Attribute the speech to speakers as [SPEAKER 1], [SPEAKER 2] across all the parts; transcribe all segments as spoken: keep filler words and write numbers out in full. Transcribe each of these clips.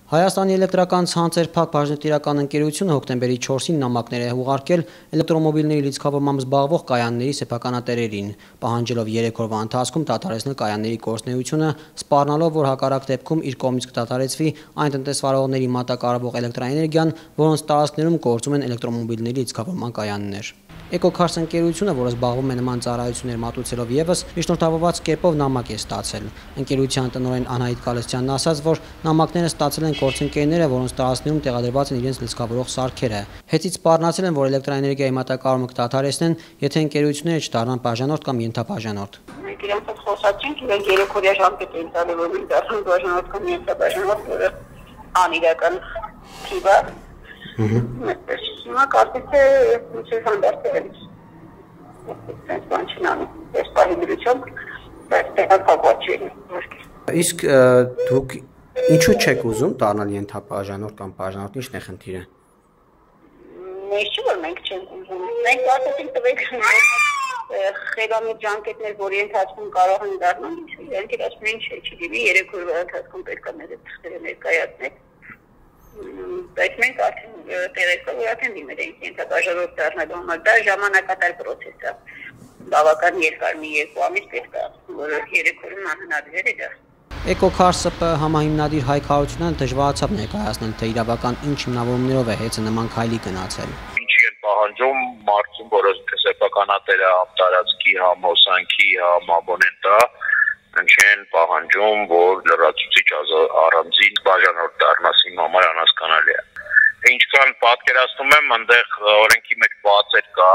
[SPEAKER 1] Հայաստանի էլեկտրական ցանցեր փակ բաժնետիրական ընկերությունը հոկտեմբերի չորսին նամակներ է ուղարկել էլեկտրոմոբիլների լիցքավորմամբ զբաղվող կայանների սեփականատերերին, պահանջելով երեք օրվա ընթացքում դադարեցնել կայանների գործունեությունը, սպառնալով, որ հակառակ դեպքում իր կողմից կդադարեցվի այն տնտեսվարողների մատակարարվող էլեկտրաէներգիան, որոնց տարածքներում գործում են էլեկտրոմոբիլների լիցքավորման կայաններ։ Էկոքարս ընկերությունը, որը զբաղվում է նման ծառայություններ մատուցելով ևս, միջնորդավորված կերպով նամակ է ստացել։ Ընկերության տնօրեն Անահիտ Գալստյանն ասաց, որ նամակները ստացել են գործընկերները, որոնց տարածքներում տեղադրված են իրենց լիցքավորող սարքերը։ Հետից սպառնացել են, որ էլեկտրաէներգիայի մատակարարումը կդադարեցնեն, եթե ընկերությունները չդառնան բաժանորդ կամ ենթաբաժանորդ։
[SPEAKER 2] Մենք իրենց հետ խոսացինք, իրենք երեք օրյա ժամկետ էին տալի, որ մենք դառնանք բաժանորդ կամ ենթաբաժանորդ, որը անիրական թիվ է։ Հիմա կարծես է ինչ հանդարտել այս բան չնանի, այս պահիլությամբ, բայց տեղակապված չէին։
[SPEAKER 1] Իսկ դուք ինչու չեք ուզում դառնալ ենթաբաժանորդ կամ բաժանորդ, ի՞նչն է խնդիրը։
[SPEAKER 2] Մենք չի որ մենք չենք ուզում, մենք ասեցինք տվեք խելամիտ ժամկետներ, որի ընթացքում կարող են դառնալ, իրենք էլ ասում են չէ, չլինի, երեք օրվա ընթացքում պետք է մեր թղթերը ներկայացնել։ Բայց մենք արդեն տեղեկով որ արդեն դիմել ենք ենթաբաժանորդ դառնալու համար, դա ժամանակատար պրոցես է, բավական երկար մի երկու ամիս պետք է, որը երեք օրում անհնարավոր է դա։
[SPEAKER 1] Էկոքարս ՍՊ համահիմնադիր Հայկ Հարությունյանը դժվարացավ ներկայացնել, թե իրավական ինչ հիմնավորումներով է հեծը նման քայլի գնացել։
[SPEAKER 3] Ինչի են պահանջում մարդուն, որը սեփականատերը համ տարածքի, համ հոսանքի, համ աբոնենտը, չեն պահանջում, որ լրացուցիչ առանձին բաժանորդ դառնաս իմ համար անհասկանալի է։ Ինչքան պատկերացնում եմ, այնտեղ օրենքի մեջ բացեր կա,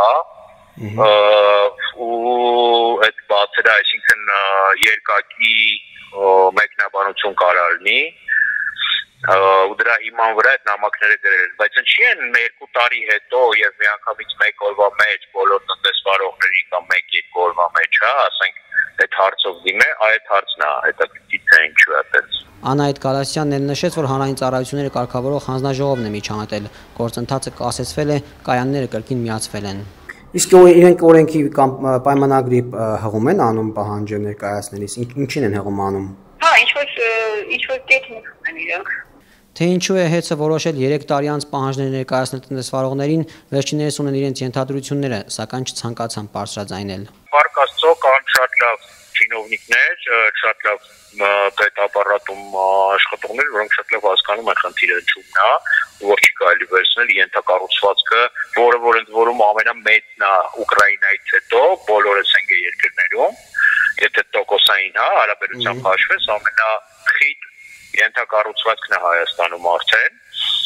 [SPEAKER 3] ու այդ բացերը, այսինքն երկակի մեկնաբանություն կարող լինի, ու դրա հիման վրա այդ նամակները գրել են, բայց ինչի են երկու տարի հետո եւ միանգամից մեկ օրվա մեջ բոլոր տնտեսվարողների կամ մեկ-երկու օրվա մեջ, հա, ասենք այդ հարցով դիմե, այդ հարցն է, հետաքրքիր թե ինչու է այդպես։
[SPEAKER 1] Անահիտ Գալստյանն էլ նշեց, որ հանրային ծառայությունները կարգավորող հանձնաժողովն է միջամտել, գործընթացը կասեցվել է, կայանները կրկին միացվել են։ Իսկ իրենք օրենքի կամ պայմանագրի հղում են անում պահանջը ներկայացնելիս, ինչին են հղում անում։
[SPEAKER 2] Հա, ինչ-որ ինչ-որ տեխնիկ են իրենք։
[SPEAKER 1] Թե ինչու է հեծը որոշել երեք տարի անց պահանջներ ներկայացնել տնտեսվարողներին, վերջիններս ունեն իրենց ենթադրությունները, սակայն չցանկացան բարձրաձայնել։
[SPEAKER 3] Բարկ Աստծո, կան շատ լավ չինովնիկներ, շատ լավ պետապարատում աշխատողներ, որոնք շատ լավ հասկանում են խնդիրը ինչու՞մն է, որ չի կարելի վերցնել ենթակառուցվածքը, որը որ ընդ որում ամենամեծն է Ուկրաինայից հետո բոլոր էսենգե երկրներում, եթե տոկոսային հա հարաբերությամբ հաշվես, ամենախիտ ենթակառուցվածքն է Հայաստանում արդեն,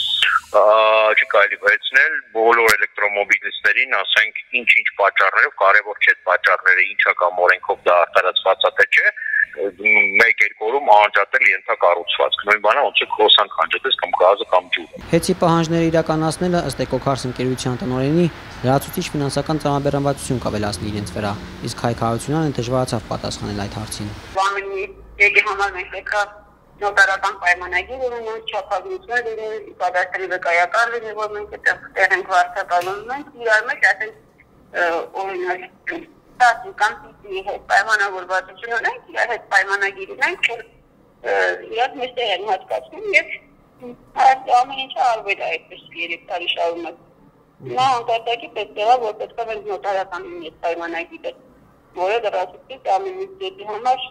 [SPEAKER 3] չի կարելի վերցնել բոլոր էլեկտրոմոբիլիստներին, ասենք ինչ-ինչ պատճառներով, կարևոր չէ պատճառները ինչա կամ օրենքով դա արտարացված է թե չէ, մեկ-երկու օրում անջատել ենթակառուցվածք։ Նույն բանը ոնց է քրոսանք անջատես կամ գազը կամ ջուրը։
[SPEAKER 1] Հեծի պահանջները իրականացնելը ըստ Էկոքարս ընկերության տնօրենի լրացուցիչ ֆինանսական տրամաբեռնվածություն կավելացնի իրենց վրա, իսկ Հայկ Հարությունյանը դժվարացավ պատասխանել այդ հարցին։
[SPEAKER 2] Բանալի եկի համար մենք պետք է նոտարական պայմանագիր ունենանք, չափազրույցներ լինեն, կադաստրի վկայական լինի, որ մենք այդտեղ ենք վարձակալում, մենք իրար մեջ ասենք օրինակ տասի կամ պիտի հետ պայմանավորվածություն ունենք, իրար հետ պայմանագիր ունենք, որ իրար մեզ տեղ են հատկացնում և ամեն ինչը արվել է այդպես երեք տարի շարունակ։ Նա անկարտակի պետք է, որ պետք է մենք նոտարական ունի այդ պայմանագիրը, որը լրացուցիչ ամեն ինչ դեպի համար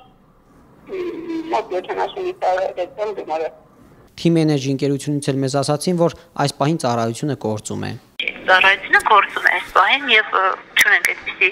[SPEAKER 2] մոտ յոթանասունի տարեկան դիմարը։
[SPEAKER 1] Թիմ Էներգի ընկերությունից էլ մեզ ասացին, որ այս պահին ծառայությունը գործում է։
[SPEAKER 4] Ծառայությունը գործում է այս պահին և չունենք այդպիսի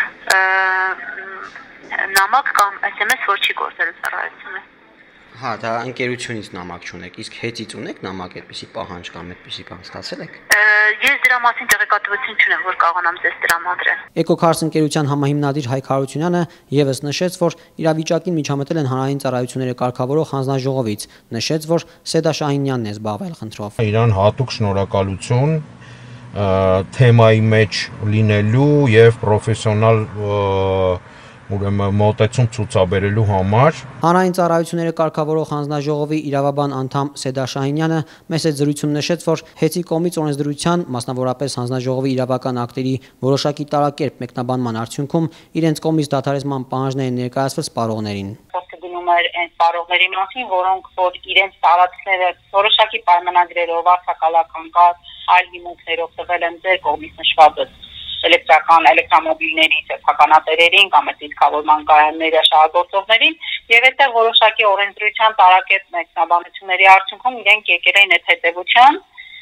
[SPEAKER 4] նամակ կամ էս էմ էս, որ չի գործելու ծառայությունը։
[SPEAKER 1] Հա, դա ընկերությունից նամակ չունեք, իսկ հետից ունեք նամակ այդպիսի պահանջ կամ այդպիսի բան ստացել եք։
[SPEAKER 4] Ես դրա մասին տեղեկատվություն չունեմ, որ կարողանամ ձեզ տրամադրել։
[SPEAKER 1] Էկոքարս ընկերության համահիմնադիր Հայկ Հարությունյանը ևս նշեց, որ իրավիճակին միջամտել են հանրային ծառայությունները կարգավորող հանձնաժողովից, նշեց, որ Սեդա Շահինյանն է զբաղվել խնդրով։
[SPEAKER 5] Իրան հատուկ շնորհակալություն թեմայի մեջ լինելու եւ պրոֆեսիոնալ ուրեմն մոտեցում ցուցաբերելու համար։
[SPEAKER 1] Հանրային ծառայությունները կարգավորող հանձնաժողովի իրավաբան անդամ Սեդա Շահինյանը մեծ զրույցում նշեց, որ հեծի կողմից օրենսդրության, մասնավորապես հանձնաժողովի իրավական ակտերի որոշակի տարակերպ մեկնաբանման արդյունքում իրենց կողմից դադարեցման պահանջներ ներկայացվել սպառողներին։
[SPEAKER 2] լինում էր այն սպառողների մասին, որոնք որ իրենց տարածքները որոշակի պայմանագրերով, վարձակալական կարգ, այլ հիմունքներով տվել են ձեր կողմից նշված էլեկտրական էլեկտրամոբիլների սեփականատերերին կամ դիտկավորման կայանների շահագործողներին եւ այդտեղ որոշակի օրենսդրության տարակետ մեկնաբանությունների արդյունքում իրենք եկել են այդ հետեւության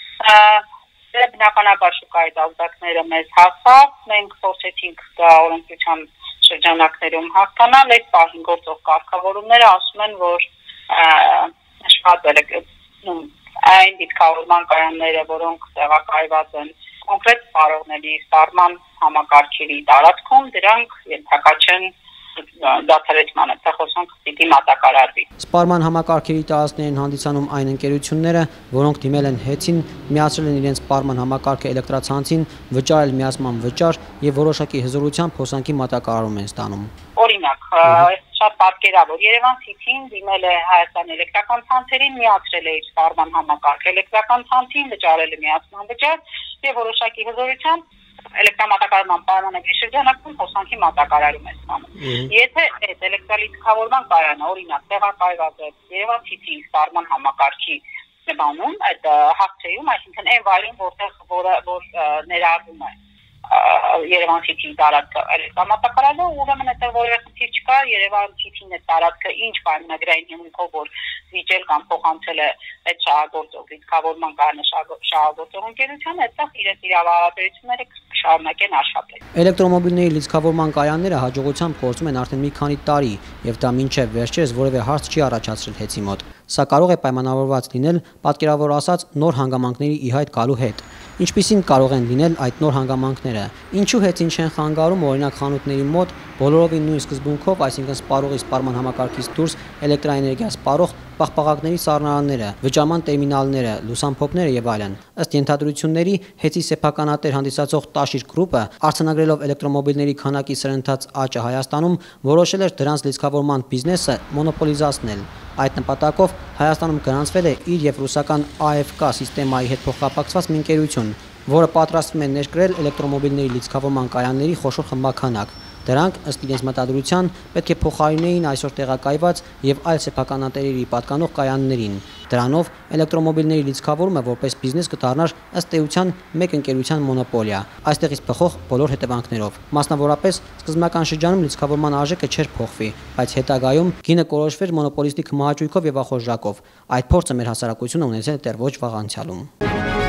[SPEAKER 2] դե բնականաբար շուկայի դասակները մեզ հասավ մենք փորձեցինք դա օրենսդրության շրջանակներում հասկանալ այդ պահին գործող կարգավորումները ասում են որ նշված այն դիտկավորման կայանները որոնք տեղակայված են կոնկրետ սպառողների սպառման համակարգերի տարածքում դրանք ենթակա չեն դադարեցմանը, դա խոսանք պիտի մատակարարվի։
[SPEAKER 1] Սպառման համակարգերի տարածքներին հանդիսանում այն ընկերությունները, որոնք դիմել են հեծին, միացրել են իրենց սպառման համակարգը էլեկտրացանցին, վճարել միացման վճար եւ որոշակի հզորությամբ հոսանքի մատակարարում են ստանում։
[SPEAKER 2] Օրինակ, շատ պատկերավոր Երևան City-ին դիմել է Հայաստան էլեկտրական ցանցերին, միացրել է իր սպառման համակարգը էլեկտրական ցանցին, վճարել է միացման վճար եւ որոշակի հզորությամբ էլեկտրամատակարարման պայմանագրի շրջանակում հոսանքի մատակարարում է ստանում։ Եթե այդ էլեկտրալիցքավորման կայանը օրինակ տեղակայված է Երևան City-ի սպառման համակարգի բանում, այդ հաղթեում, այսինքն այն վայրում, որտեղ որ ներառվում է Երևան City-ի տարածքը էլեկտրամատակարարը, ուրեմն այդտեղ որևէ խնդիր չկա, Երևան City-ի տարածքը ինչ պայմանագրային հիմունքով որ վիճել կամ փոխանցել է այդ շահագործող դիտկավորման կայանը շահագործող ընկերությանը, այդտեղ իրենց իրավահարաբերությունները շարունակեն աշխատել։
[SPEAKER 1] Էլեկտրոմոբիլների լիցքավորման կայանները հաջողությամբ գործում են արդեն մի քանի տարի, եւ դա մինչեւ վերջերս որևէ հարց չի առաջացրել հեծի մոտ։ Սա կարող է պայմանավորված լինել, պատկերավոր ասած, նոր հանգամանքների ի հայտ գալու հետ։ Ինչպիսին կարող են լինել այդ նոր հանգամանքները։ Ինչու հեծին չեն խանգարում օրինակ խանութների մոտ բոլորովին նույն սկզբունքով, այսինքն սպառողի սպառման համակարգից դուրս էլեկտրաէներգիա սպառող պահպաղակների սառնարանները, վճարման տերմինալները, լուսամփոփները եւ այլն։ Ըստ ենթադրությունների, հեծի սեփականատեր հանդիսացող Տաշիր գրուպը, արձանագրելով էլեկտրոմոբիլների քանակի սրընթաց աճը Հայաստանում, որոշել էր դրանց լիցքավորման բիզնեսը մոնոպոլիզացնել։ Այդ նպատակով Հայաստանում գրանցվել է իր եւ ռուսական A F K սիստեմայի հետ փոխկապակցված մի ընկերություն, որը պատրաստվում է ներկրել էլեկտրոմոբիլների լիցքավորման կայանների խոշոր խմբաքանակ։ Դրանք ըստ իրենց մտադրության պետք է փոխարինեին այսօր տեղակայված եւ այլ սեփականատերերի պատկանող կայաններին։ Դրանով էլեկտրոմոբիլների լիցքավորումը որպես բիզնես կդառնար ըստ էության մեկ ընկերության մոնոպոլիա, այստեղից փոխող բոլոր հետևանքներով։ Մասնավորապես սկզբնական շրջանում լիցքավորման արժեքը չէր փոխվի, բայց հետագայում գինը կորոշվեր մոնոպոլիստիկ մահաճույքով եւ ախորժակով։ Այդ փորձը մեր հասարակությունը ունեցել է դեռ ոչ վաղ անցյալում։